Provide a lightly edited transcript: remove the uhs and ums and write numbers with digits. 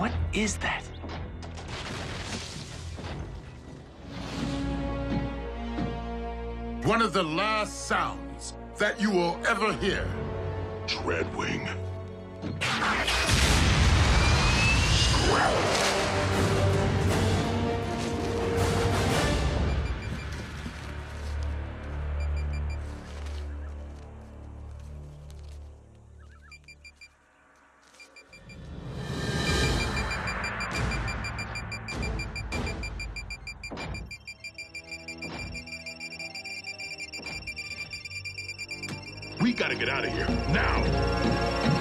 What is that? One of the last sounds that you will ever hear. Dreadwing. We gotta get out of here, now!